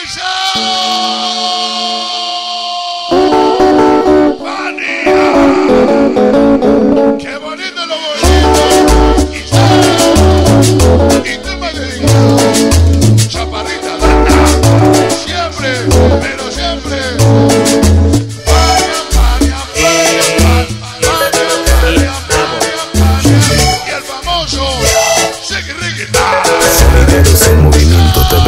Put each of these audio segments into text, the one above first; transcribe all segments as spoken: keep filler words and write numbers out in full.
¡Qué bonito lo bonito! Y tema dedicado, Chaparrita Dana, siempre, pero siempre. Paria, paria, paria, paria, paria, paria, paria. Y el famoso Seguirriquita. Sonideros en Movimiento T V.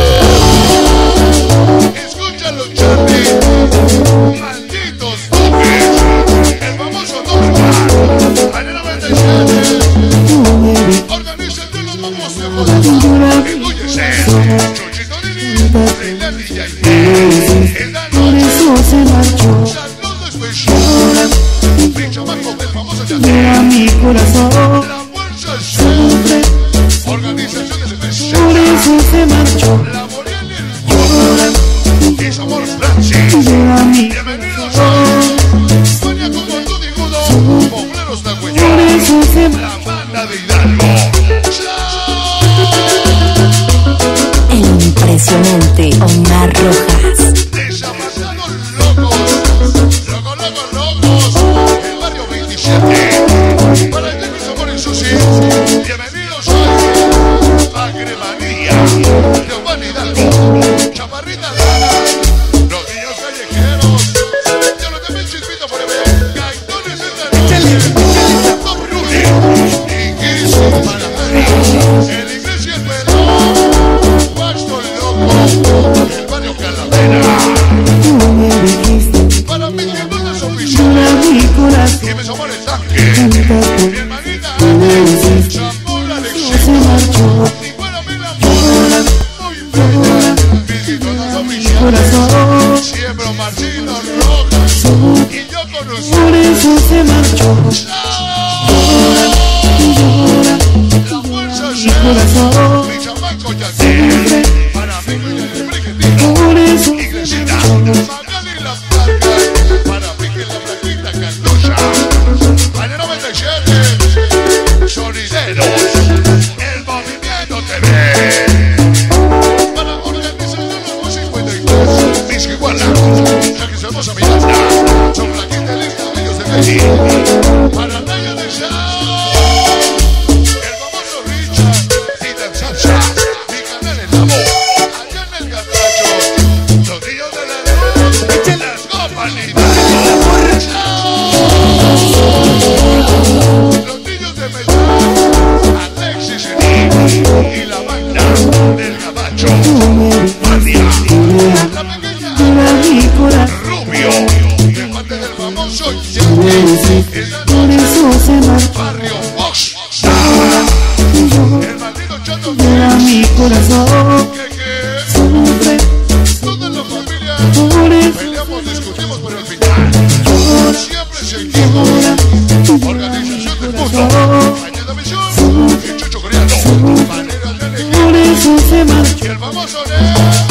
Escúchalo, Charlie. Malditos toques. El famoso doble bar. Año noventa y siete. Organiza de los vamos de joder. Incluyese Chuchito Dini, Reina Villa y esta noche. Saludo especial. Mi chamaco del famoso Yandel. Mi corazón La fuerza siempre. Organización especial. por eso se marchó. La Moriel y el Somos Francis. Llora mi Bienvenidos a España como tú digudo. Pobleros de por Cuellón. eso se La banda de Hidalgo. El impresionante Omar Rojas. Desapasados locos. Locos, locos, locos. El barrio veintisiete. Para el mis amores Susi. Bienvenidos hoy a Cremanía. Giovanni Hidalgo. Chaparrita Dana. Los niños callejeros. Yo lo también chispito por el Gaitones esta noche. Tom Rulli. Y Kissy para Mari. El inglés y el pelón. Pasto loco. El barrio Calavera. me dijiste. Para mis tiempos Llora oficiales. mi corazón. Y mis amores tanque. Mi hermanita Chamula Se Alexis. marchó Y para mí la moda. Muy bella. Mis todos oficiales. corazón. Siempre Martino Rojas. Y yo con Por ustedes. eso se marchó. La fuerza Mi sea. corazón. Mi chamaco Yandel. Para mí con el briquetito. Por eso Iglesita. Magali la placa. Para mí que la plaquita Cartucha. Año noventa y siete. Sonideros. El movimiento T V. Para organización de los cincuenta y tres. Mis iguala. Ya que somos a Miranda. Son la quinta lista de ellos de Betty. Para Raya de Sao. El famoso Richard. Y Dan Salsa. Mi canal en la voz. Allá en el Cartacho. Los niños de la luz. Las compañías. Los niños de Mellán. Alexis y la banda del Gabacho. Mania. La pequeña llora mi corazón. Rubio. De parte del famoso Yankee. Esta Por noche. eso se marchó. Barrio Fox. El maldito chato Llora mi corazón. que que Sufre toda la familia por eso peleamos, discutimos, pero al final siempre seguimos. Organización del mundo. Añada Visión y Chucho Coreano. Manera de elegir. por eso se marchó. Y el famoso Neo.